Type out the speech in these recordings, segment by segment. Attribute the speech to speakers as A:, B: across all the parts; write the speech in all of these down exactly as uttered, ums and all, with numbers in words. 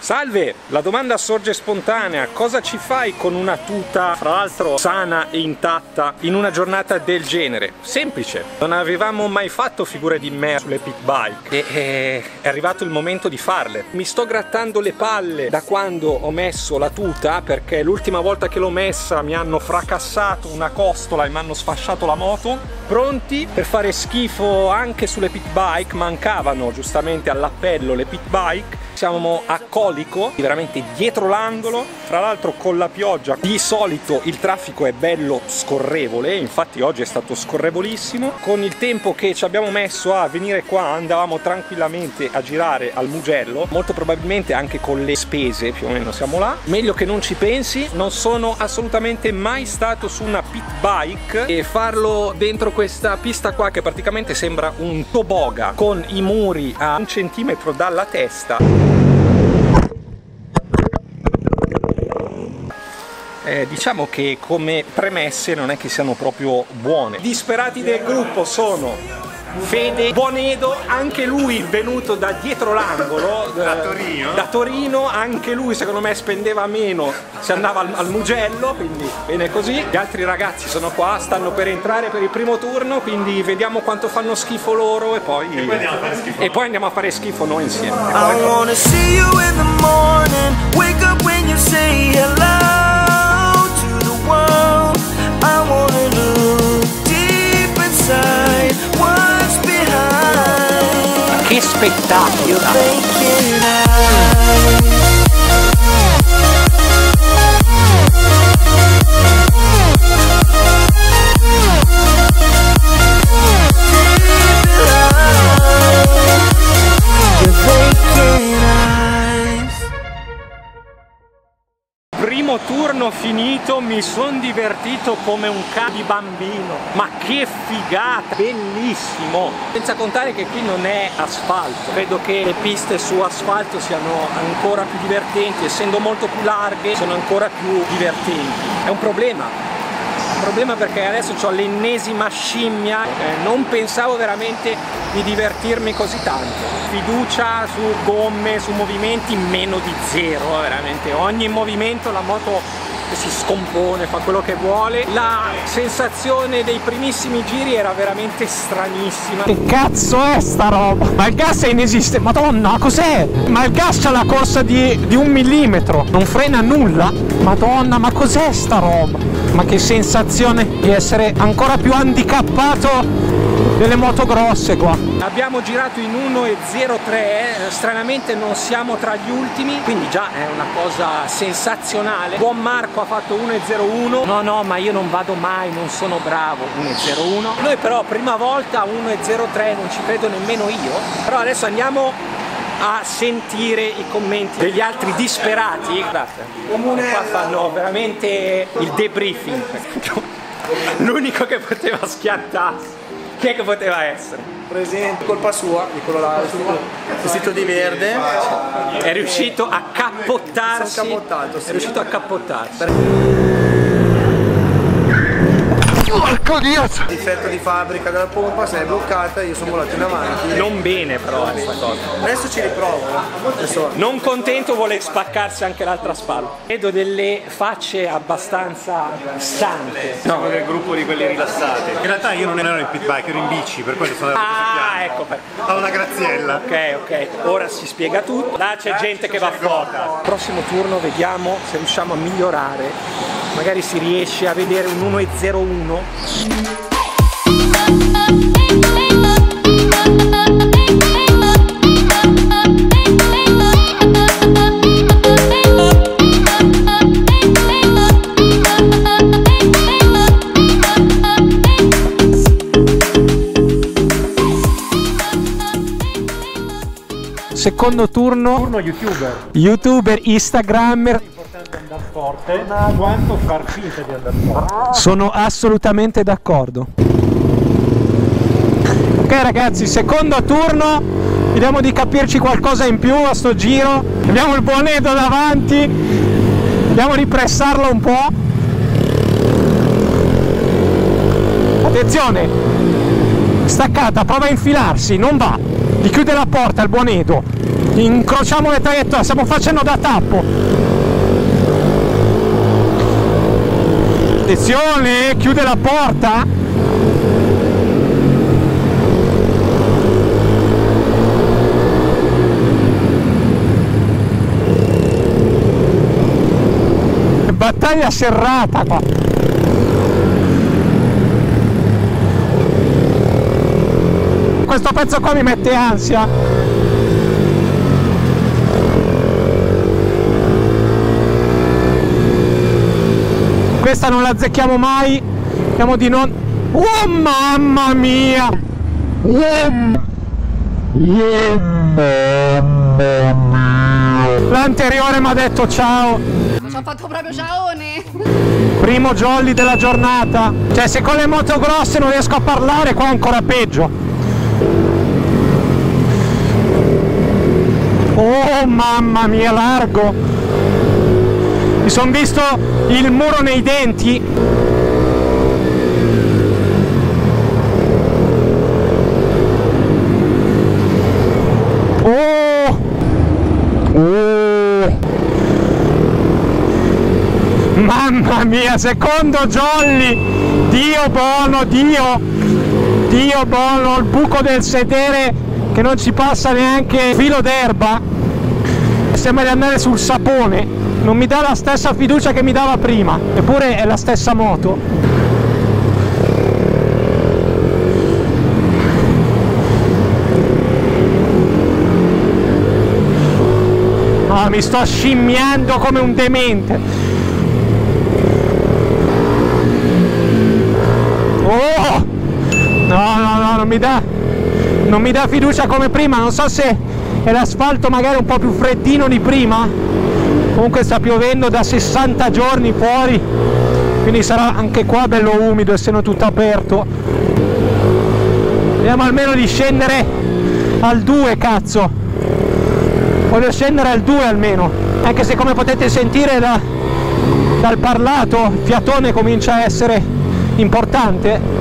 A: Salve, la domanda sorge spontanea: cosa ci fai con una tuta, fra l'altro sana e intatta, in una giornata del genere? Semplice, non avevamo mai fatto figure di me sulle pit bike e eh, è arrivato il momento di farle. Mi sto grattando le palle da quando ho messo la tuta, perché l'ultima volta che l'ho messa mi hanno fracassato una costola e mi hanno sfasciato la moto. Pronti per fare schifo anche sulle pit bike, mancavano giustamente all'appello le pit bike. Siamo a Colico, veramente dietro l'angolo, fra l'altro con la pioggia di solito il traffico è bello scorrevole, infatti oggi è stato scorrevolissimo. Con il tempo che ci abbiamo messo a venire qua andavamo tranquillamente a girare al Mugello, molto probabilmente anche con le spese più o meno siamo là. Meglio che non ci pensi, non sono assolutamente mai stato su una pit bike e farlo dentro questa pista qua che praticamente sembra un toboga con i muri a un centimetro dalla testa. Eh, diciamo che come premesse non è che siano proprio buone. Disperati del gruppo sono Fede Bonedo, anche lui venuto da dietro l'angolo,
B: da Torino.
A: da Torino, anche lui secondo me spendeva meno se andava al, al Mugello, quindi bene così. Gli altri ragazzi sono qua, stanno per entrare per il primo turno, quindi vediamo quanto fanno schifo loro e poi,
B: e poi, andiamo, a fare schifo.
A: E poi andiamo a fare schifo noi insieme.
C: I wanna see you in the morning, wake up when you say hello to the world. I wanna look deep inside what's behind.
A: Che spettacolo!
C: You're thinking I
A: Primo turno finito, mi sono divertito come un cane di bambino, ma che figata, bellissimo! Senza contare che qui non è asfalto, credo che le piste su asfalto siano ancora più divertenti, essendo molto più larghe sono ancora più divertenti. È un problema. Problema perché adesso ho l'ennesima scimmia, eh, non pensavo veramente di divertirmi così tanto. Fiducia su gomme, su movimenti meno di zero, veramente ogni movimento la moto si scompone, fa quello che vuole. La sensazione dei primissimi giri era veramente stranissima.
D: Che cazzo è sta roba? Ma il gas è inesistente, madonna, cos'è? Ma il gas c'ha la corsa di, di un millimetro, non frena nulla? Madonna, ma cos'è sta roba? Ma che sensazione di essere ancora più handicappato delle moto grosse qua.
A: Abbiamo girato in uno e zero tre, stranamente non siamo tra gli ultimi, quindi già è una cosa sensazionale. Buon Marco ha fatto uno e zero uno. No no, ma io non vado mai, non sono bravo. uno e zero uno. Noi però prima volta uno e zero tre, non ci credo nemmeno io. Però adesso andiamo a sentire i commenti degli altri disperati. Guardate, qua fanno veramente il debriefing. L'unico che poteva schiantarsi, chi è che poteva essere?
E: Presente, colpa sua, di quello là, vestito di verde.
A: È riuscito a cappottarsi.
E: Sono cappottato, sì.
A: È riuscito a cappottarsi.
D: Porco Dio!
E: Difetto di fabbrica della pompa, se è bloccata, io sono volato in avanti.
A: Non bene però questa cosa.
E: Adesso ci riprovo. Adesso...
A: Non contento, vuole spaccarsi anche l'altra spalla. Vedo delle facce abbastanza stanche.
B: Siamo del gruppo di quelli rilassati. In realtà io non ero in pit bike, ero in bici, per quello sono andato
A: Ah, ecco.
B: a una graziella.
A: Ok, ok. Ora si spiega tutto. Là c'è gente che va forte. Prossimo turno vediamo se riusciamo a migliorare. Magari si riesce a vedere un uno e zero uno.
D: Secondo turno,
B: Turno youtuber.
D: youtuber, instagrammer.
B: L'importante è andare forte, quanto far finta di andare forte.
D: Sono assolutamente d'accordo. Ok ragazzi, secondo turno, vediamo di capirci qualcosa in più a sto giro. Abbiamo il Bonedo davanti, vediamo di pressarlo un po'. Attenzione, staccata, prova a infilarsi, non va. di chiudere la porta il buon Edo. Incrociamo le traiettorie, stiamo facendo da tappo. Attenzione, chiude la porta. Battaglia serrata qua. Questo pezzo qua mi mette ansia. Questa non la azzecchiamo mai. Speriamo di non... Oh mamma mia! L'anteriore mi ha detto ciao.
F: Ci ho fatto proprio ciaone.
D: Primo jolly della giornata. Cioè, se con le moto grosse non riesco a parlare, qua è ancora peggio. Oh mamma mia, largo. Mi sono visto il muro nei denti. Oh, oh. Mamma mia, secondo jolly. Dio buono, Dio. Dio buono, il buco del sedere che non ci passa neanche filo d'erba. Sembra di andare sul sapone. Non mi dà la stessa fiducia che mi dava prima, eppure è la stessa moto. No, mi sto scimmiando come un demente. Oh! No, no, no, non mi dà, non mi dà fiducia come prima. Non so se è l'asfalto magari un po' più freddino di prima. Comunque sta piovendo da sessanta giorni fuori, quindi sarà anche qua bello umido essendo tutto aperto. Vediamo almeno di scendere al due, cazzo. Voglio scendere al due almeno, anche se come potete sentire da, dal parlato il fiatone comincia a essere importante.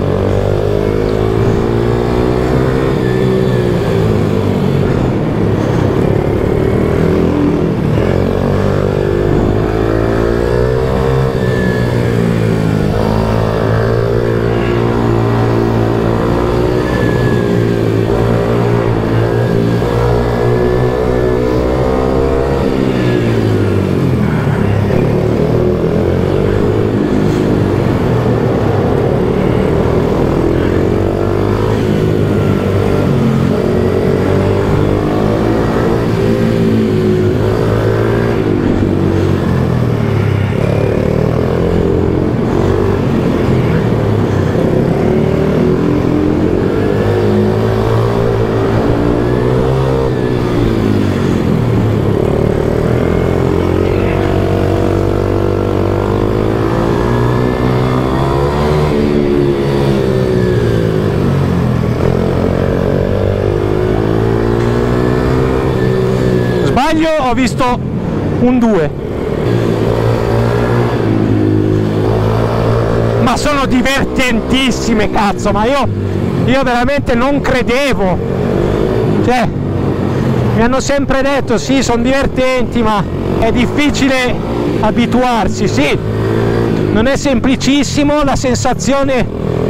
D: Ho visto un due, ma sono divertentissime, cazzo, ma io, io veramente non credevo, cioè mi hanno sempre detto sì, sono divertenti, ma è difficile abituarsi. Sì, non è semplicissimo, la sensazione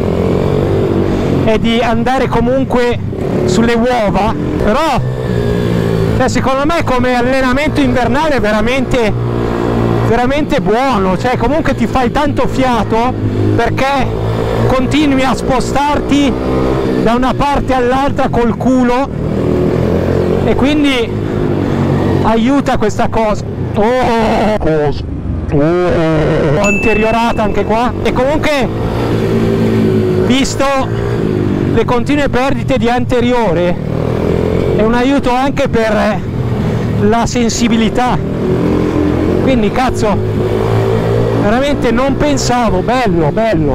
D: è di andare comunque sulle uova, però cioè, secondo me come allenamento invernale è veramente, veramente buono. Cioè, comunque ti fai tanto fiato perché continui a spostarti da una parte all'altra col culo e quindi aiuta questa cosa. Oh, cosa. Oh, anteriorata anche qua. E comunque, visto le continue perdite di anteriore, è un aiuto anche per la sensibilità, quindi cazzo, veramente non pensavo. Bello, bello.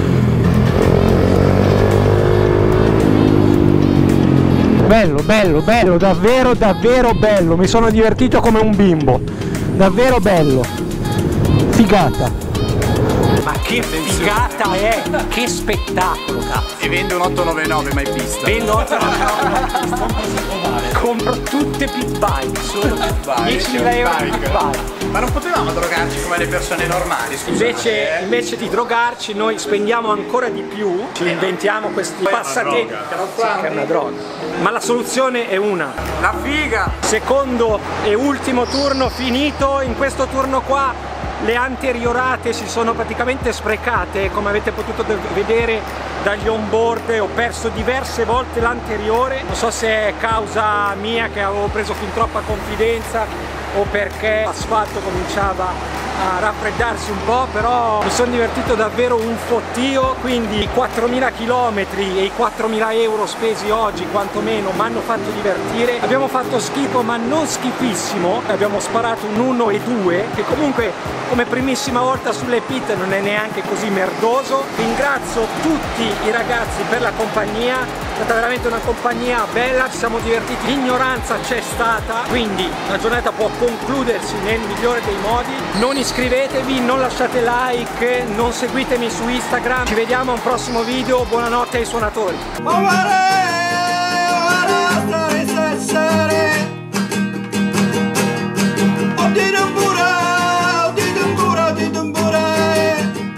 D: Bello, bello, bello, davvero, davvero bello. Mi sono divertito come un bimbo, davvero bello, figata.
A: Ma che figata è! Che spettacolo, cazzo!
E: E vende un otto nove nove mai vista.
A: Vendo otto nove nove. Compro tutte pit bike, solo pit bike. diecimila euro di pit bike.
E: Ma non potevamo drogarci come le persone normali, scusate,
A: Invece,
E: eh?
A: invece di drogarci, noi spendiamo ancora di più, ci inventiamo questi passatempi. Sì, che è una droga. Ma la soluzione è una.
E: La figa!
A: Secondo e ultimo turno finito. In questo turno qua le anteriorate si sono praticamente sprecate, come avete potuto vedere dagli onboard. Ho perso diverse volte l'anteriore, non so se è causa mia che avevo preso fin troppa confidenza o perché l'asfalto cominciava a raffreddarsi un po', però mi sono divertito davvero un fottio, quindi i quattromila chilometri e i quattromila euro spesi oggi quantomeno mi hanno fatto divertire. Abbiamo fatto schifo, ma non schifissimo, abbiamo sparato un uno e due, che comunque come primissima volta sulle pit non è neanche così merdoso. Ringrazio tutti i ragazzi per la compagnia, è stata veramente una compagnia bella, ci siamo divertiti, l'ignoranza c'è stata, quindi la giornata può concludersi nel migliore dei modi. Non iscrivetevi, non lasciate like, non seguitemi su Instagram. Ci vediamo a un prossimo video, buonanotte ai suonatori.